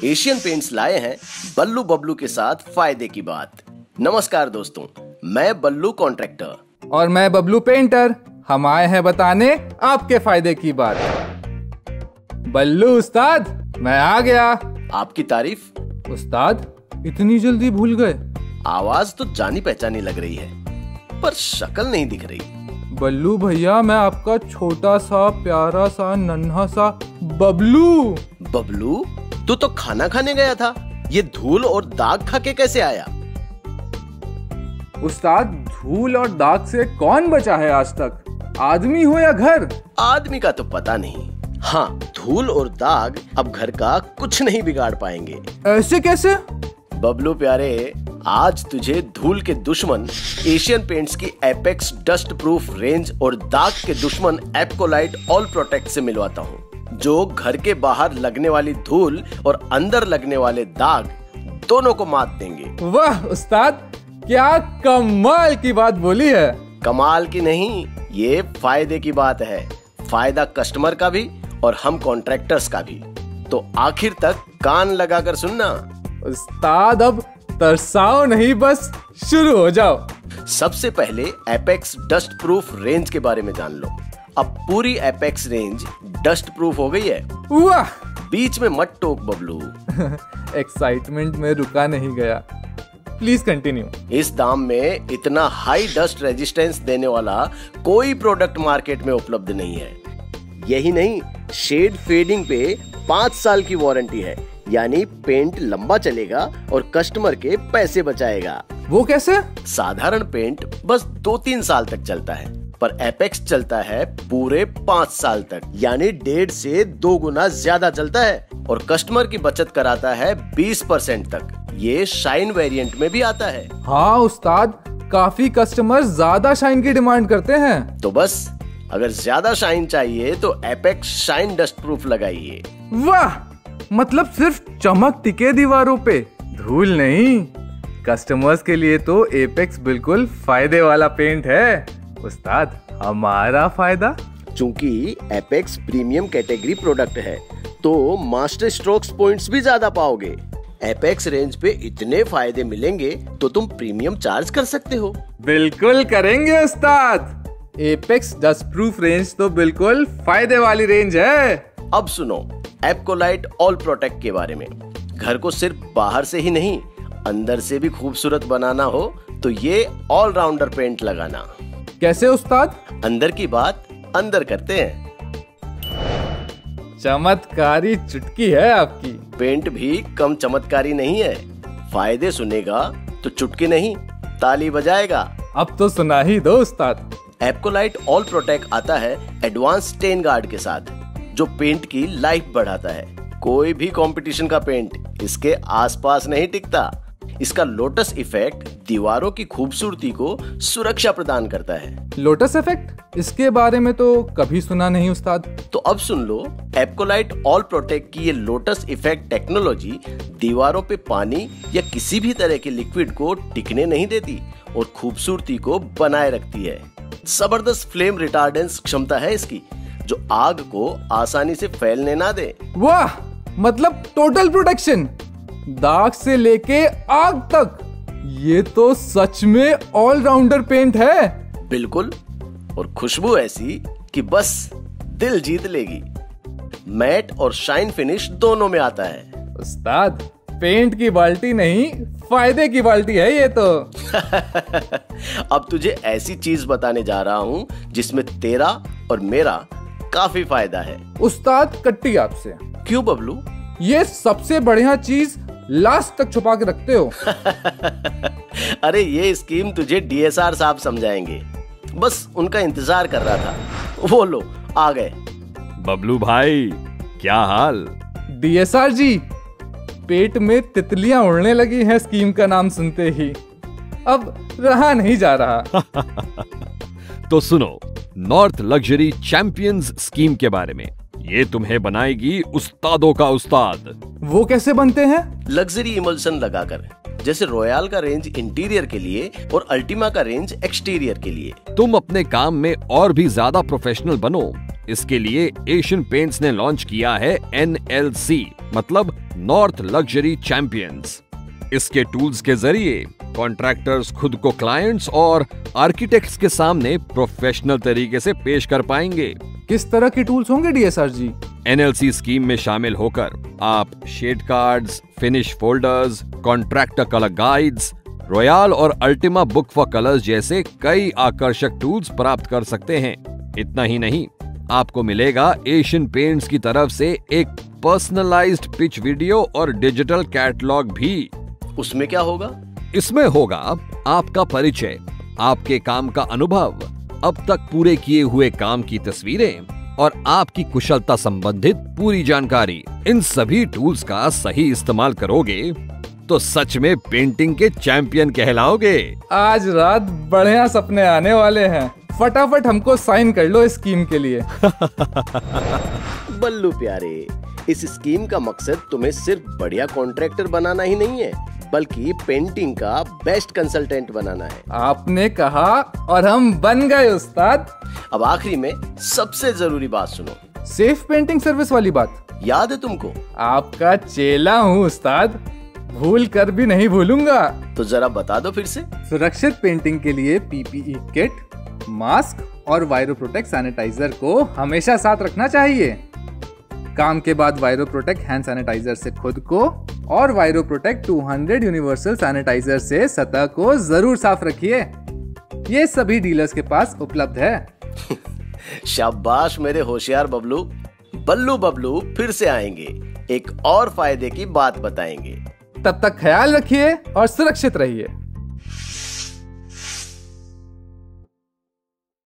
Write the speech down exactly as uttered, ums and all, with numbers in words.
Asian paints लाए हैं बल्लू बबलू के साथ फायदे की बात। नमस्कार दोस्तों, मैं बल्लू कॉन्ट्रैक्टर और मैं बबलू पेंटर। हम आए हैं बताने आपके फायदे की बात। बल्लू उस्ताद, मैं आ गया। आपकी तारीफ? उस्ताद, इतनी जल्दी भूल गए? आवाज तो जानी पहचानी लग रही है, पर शक्ल नहीं दिख रही। बल्लू भैया, मैं आपका छोटा सा प्यारा सा नन्हा सा बबलू। बबलू, तू तो खाना खाने गया था, ये धूल और दाग खा के कैसे आया? उस्ताद, धूल और दाग से कौन बचा है आज तक, आदमी हो या घर? आदमी का तो पता नहीं, हाँ धूल और दाग अब घर का कुछ नहीं बिगाड़ पाएंगे। ऐसे कैसे? बबलू प्यारे, आज तुझे धूल के दुश्मन एशियन पेंट्स की एपेक्स डस्ट प्रूफ रेंज और दाग के दुश्मन एप्कोलाइट ऑल प्रोटेक्ट से मिलवाता हूँ, जो घर के बाहर लगने वाली धूल और अंदर लगने वाले दाग दोनों को मात देंगे। वाह उस्ताद, क्या कमाल की बात बोली है। कमाल की नहीं, ये फायदे की बात है। फायदा कस्टमर का भी और हम कॉन्ट्रैक्टर्स का भी। तो आखिर तक कान लगाकर सुनना। उस्ताद, अब तरसाओ नहीं, बस शुरू हो जाओ। सबसे पहले एपेक्स डस्ट प्रूफ रेंज के बारे में जान लो। अब पूरी एपेक्स रेंज डस्ट प्रूफ हो गई है। वाह! बीच में मत टोक बबलू। एक्साइटमेंट में रुका नहीं गया। Please continue. इस दाम में इतना हाई डस्ट रेजिस्टेंस देने वाला कोई प्रोडक्ट मार्केट में उपलब्ध नहीं है। यही नहीं, शेड फेडिंग पे पाँच साल की वारंटी है, यानी पेंट लंबा चलेगा और कस्टमर के पैसे बचाएगा। वो कैसे? साधारण पेंट बस दो तीन साल तक चलता है, पर एपेक्स चलता है पूरे पाँच साल तक, यानी डेढ़ से दो गुना ज्यादा चलता है और कस्टमर की बचत कराता है बीस परसेंट तक। ये शाइन वेरिएंट में भी आता है। हाँ उस्ताद, काफी कस्टमर ज्यादा शाइन की डिमांड करते हैं। तो बस, अगर ज्यादा शाइन चाहिए तो एपेक्स शाइन डस्ट प्रूफ लगाइए। वाह! मतलब सिर्फ चमक टिके दीवारों पे, धूल नहीं। कस्टमर्स के लिए तो एपेक्स बिल्कुल फायदे वाला पेंट है। उस्ताद, हमारा फायदा? चूंकि एपेक्स प्रीमियम कैटेगरी प्रोडक्ट है, तो मास्टर स्ट्रोक्स पॉइंट्स भी ज्यादा पाओगे। एपेक्स रेंज पे इतने फायदे मिलेंगे तो तुम प्रीमियम चार्ज कर सकते हो। बिल्कुल करेंगे उस्ताद। एपेक्स डस्ट प्रूफ रेंज तो बिल्कुल फायदे वाली रेंज है। अब सुनो एप्कोलाइट ऑल प्रोटेक्ट के बारे में। घर को सिर्फ बाहर से ही नहीं, अंदर से भी खूबसूरत बनाना हो तो ये ऑल राउंडर पेंट लगाना। कैसे उस्ताद? अंदर की बात अंदर करते हैं। चमत्कारी चुटकी है आपकी। पेंट भी कम चमत्कारी नहीं है। फायदे सुनेगा तो चुटकी नहीं, ताली बजाएगा। अब तो सुना ही दो उस्ताद। एप्कोलाइट ऑल प्रोटेक्ट आता है एडवांस स्टेन गार्ड के साथ, जो पेंट की लाइफ बढ़ाता है। कोई भी कंपटीशन का पेंट इसके आसपास नहीं टिकता। इसका लोटस इफेक्ट दीवारों की खूबसूरती को सुरक्षा प्रदान करता है। Lotus effect? इसके बारे में तो कभी सुना नहीं उस्ताद। तो अब सुन लो, एप्कोलाइट ऑल प्रोटेक्ट की ये लोटस इफेक्ट टेक्नोलॉजी दीवारों पे पानी या किसी भी तरह के लिक्विड को टिकने नहीं देती और खूबसूरती को बनाए रखती है। जबरदस्त फ्लेम रिटार्डेंस क्षमता है इसकी, जो आग को आसानी से फैलने ना दे। वाह! मतलब टोटल प्रोटेक्शन, दाग से लेके आग तक। ये तो सच में ऑलराउंडर पेंट है। बिल्कुल, और खुशबू ऐसी कि बस दिल जीत लेगी। मैट और शाइन फिनिश दोनों में आता है। उस्ताद, पेंट की बाल्टी नहीं, फायदे की बाल्टी है ये तो। अब तुझे ऐसी चीज बताने जा रहा हूँ जिसमें तेरा और मेरा काफी फायदा है। उस्ताद, कट्टी आपसे। क्यों बबलू? ये सबसे बढ़िया चीज लास्ट तक छुपा के रखते हो। अरे ये स्कीम तुझे डीएसआर साहब समझाएंगे, बस उनका इंतजार कर रहा था। वो लो आ गए। बबलू भाई, क्या हाल? डीएसआर जी, पेट में तितलियां उड़ने लगी हैं स्कीम का नाम सुनते ही। अब रहा नहीं जा रहा। तो सुनो नॉर्थ लग्जरी चैंपियंस स्कीम के बारे में। ये तुम्हें बनाएगी उस्तादों का उस्ताद। वो कैसे बनते हैं? लग्जरी इमल्सन लगाकर, जैसे रॉयल का रेंज इंटीरियर के लिए और अल्टीमा का रेंज एक्सटीरियर के लिए। तुम अपने काम में और भी ज्यादा प्रोफेशनल बनो। इसके लिए एशियन पेंट्स ने लॉन्च किया है एन एल सी, मतलब नॉर्थ लग्जरी चैंपियंस। इसके टूल्स के जरिए कॉन्ट्रैक्टर्स खुद को क्लाइंट्स और आर्किटेक्ट्स के सामने प्रोफेशनल तरीके से पेश कर पाएंगे। किस तरह के टूल्स होंगे डीएसआर जी? एनएलसी स्कीम में शामिल होकर आप shade cards, finish folders, contractor colour guides, Royal और अल्टीमा बुक फॉर कलर्स जैसे कई आकर्षक टूल्स प्राप्त कर सकते हैं। इतना ही नहीं, आपको मिलेगा एशियन पेंट्स की तरफ से एक पर्सनलाइज्ड पिच वीडियो और डिजिटल कैटलॉग भी। उसमें क्या होगा? इसमें होगा आपका परिचय, आपके काम का अनुभव, अब तक पूरे किए हुए काम की तस्वीरें और आपकी कुशलता संबंधित पूरी जानकारी। इन सभी टूल्स का सही इस्तेमाल करोगे तो सच में पेंटिंग के चैंपियन कहलाओगे। आज रात बढ़िया सपने आने वाले हैं। फटाफट हमको साइन कर लो इस स्कीम के लिए। बल्लू प्यारे, इस स्कीम का मकसद तुम्हें सिर्फ बढ़िया कॉन्ट्रैक्टर बनाना ही नहीं है, बल्कि पेंटिंग का बेस्ट कंसल्टेंट बनाना है। आपने कहा और हम बन गए उस्ताद। अब आखिरी में सबसे जरूरी बात सुनो। सेफ पेंटिंग सर्विस वाली बात याद है तुमको? आपका चेला हूँ उस्ताद, भूल कर भी नहीं भूलूंगा। तो जरा बता दो फिर से। सुरक्षित पेंटिंग के लिए पीपीई किट, मास्क और वायरो प्रोटेक्ट सैनिटाइजर को हमेशा साथ रखना चाहिए। काम के बाद वायरो प्रोटेक्ट हैंड सैनिटाइजर से खुद को और वायरो प्रोटेक्ट दो सौ यूनिवर्सल सैनिटाइजर से सतह को जरूर साफ रखिए। ये सभी डीलर्स के पास उपलब्ध है। शाबाश मेरे होशियार बबलू। बल्लू बबलू फिर से आएंगे, एक और फायदे की बात बताएंगे। तब तक ख्याल रखिए और सुरक्षित रहिए।